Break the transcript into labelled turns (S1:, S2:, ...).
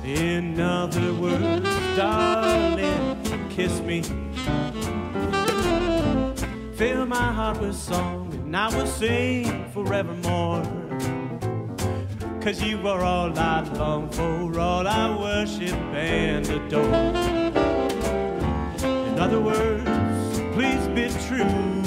S1: In other words, darling, kiss me. Fill my heart with song, and I will sing forevermore. 'Cause you are all I long for, all I worship and adore. In other words, please be true.